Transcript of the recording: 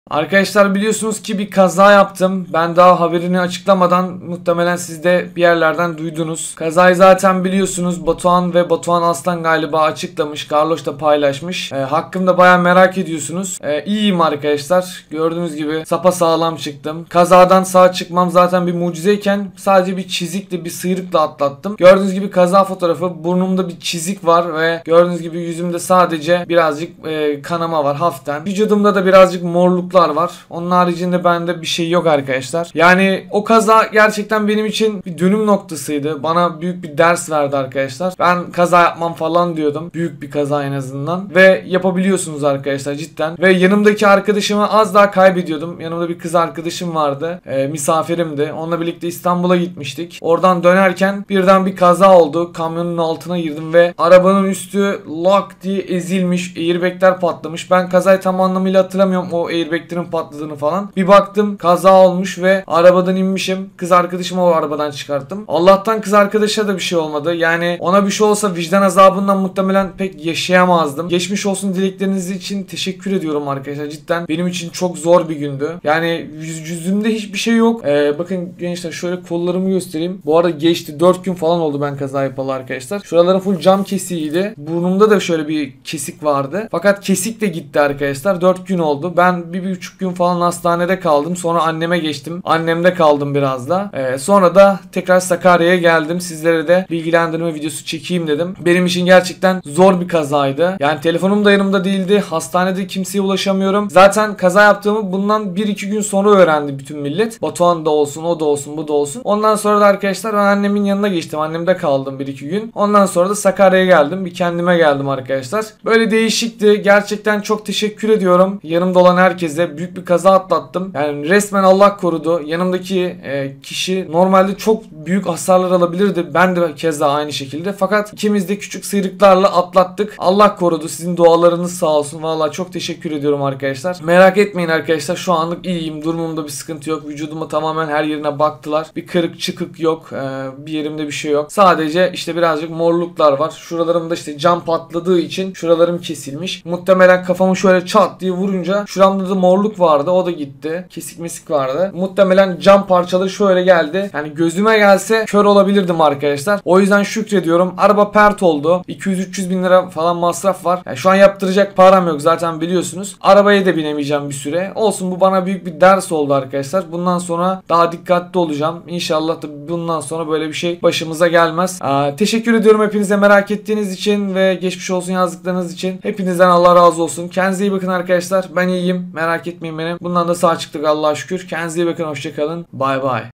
Arkadaşlar biliyorsunuz ki bir kaza yaptım. Ben daha haberini açıklamadan muhtemelen siz de bir yerlerden duydunuz. Kazayı zaten biliyorsunuz Batuhan ve Batuhan Aslan galiba açıklamış. Carlos da paylaşmış. Hakkımda baya merak ediyorsunuz. İyiyim arkadaşlar. Gördüğünüz gibi sapasağlam çıktım. Kazadan sağ çıkmam zaten bir mucizeyken sadece bir çizikle bir sıyrıkla atlattım. Gördüğünüz gibi kaza fotoğrafı, burnumda bir çizik var ve gördüğünüz gibi yüzümde sadece birazcık kanama var hafiften. Vücudumda da birazcık morluklar var. Onun haricinde bende bir şey yok arkadaşlar. Yani o kaza gerçekten benim için bir dönüm noktasıydı. Bana büyük bir ders verdi arkadaşlar. Ben kaza yapmam falan diyordum. Büyük bir kaza en azından. Ve yapabiliyorsunuz arkadaşlar cidden. Ve yanımdaki arkadaşımı az daha kaybediyordum. Yanımda bir kız arkadaşım vardı. Misafirimdi. Onunla birlikte İstanbul'a gitmiştik. Oradan dönerken birden bir kaza oldu. Kamyonun altına girdim ve arabanın üstü lock diye ezilmiş. Airbag'ler patlamış. Ben kazayı tam anlamıyla hatırlamıyorum. O airbag'lerin patladığını falan. Bir baktım kaza olmuş ve arabadan inmişim. Kız arkadaşımı o arabadan çıkarttım. Allah'tan kız arkadaşa da bir şey olmadı. Yani ona bir şey olsa vicdan azabından muhtemelen pek yaşayamazdım. Geçmiş olsun dilekleriniz için teşekkür ediyorum arkadaşlar. Cidden benim için çok zor bir gündü. Yani yüzümde hiçbir şey yok. Bakın gençler şöyle kollarımı göstereyim. Bu arada geçti. 4 gün falan oldu ben kaza yapalı arkadaşlar. Şuraları full cam kesiğiydi. Burnumda da şöyle bir kesik vardı. Fakat kesik de gitti arkadaşlar. 4 gün oldu. Ben bir buçuk gün falan hastanede kaldım. Sonra anneme geçtim. Annemde kaldım biraz da. Sonra da tekrar Sakarya'ya geldim. Sizlere de bilgilendirme videosu çekeyim dedim. Benim için gerçekten zor bir kazaydı. Yani telefonum da yanımda değildi. Hastanede kimseye ulaşamıyorum. Zaten kaza yaptığımı bundan 1-2 gün sonra öğrendi bütün millet. Batuhan da olsun, o da olsun, bu da olsun. Ondan sonra da arkadaşlar ben annemin yanına geçtim. Annemde kaldım 1-2 gün. Ondan sonra da Sakarya'ya geldim. Bir kendime geldim arkadaşlar. Böyle değişikti. Gerçekten çok teşekkür ediyorum. Yanımda olan herkese. Büyük bir kaza atlattım. Yani resmen Allah korudu. Yanımdaki kişi normalde çok büyük hasarlar alabilirdi. Ben de keza aynı şekilde. Fakat ikimiz de küçük sıyrıklarla atlattık. Allah korudu. Sizin dualarınız sağ olsun. Vallahi çok teşekkür ediyorum arkadaşlar. Merak etmeyin arkadaşlar. Şu anlık iyiyim. Durumumda bir sıkıntı yok. Vücuduma tamamen her yerine baktılar. Bir kırık çıkık yok. Bir yerimde bir şey yok. Sadece işte birazcık morluklar var. Şuralarımda işte cam patladığı için şuralarım kesilmiş. Muhtemelen kafamı şöyle çat diye vurunca şuramda da morluk vardı. O da gitti. Kesik mesik vardı. Muhtemelen cam parçaları şöyle geldi. Yani gözüme gelse kör olabilirdim arkadaşlar. O yüzden şükrediyorum. Araba pert oldu. 200-300 bin lira falan masraf var. Yani şu an yaptıracak param yok zaten biliyorsunuz. Arabaya da binemeyeceğim bir süre. Olsun bu bana büyük bir ders oldu arkadaşlar. Bundan sonra daha dikkatli olacağım. İnşallah da bundan sonra böyle bir şey başımıza gelmez. Teşekkür ediyorum hepinize merak ettiğiniz için ve geçmiş olsun yazdıklarınız için. Hepinizden Allah razı olsun. Kendinize iyi bakın arkadaşlar. Ben iyiyim. Merak etmeyin benim. Bundan da sağ çıktık Allah'a şükür. Kendinize iyi bakın. Hoşçakalın. Bay bay.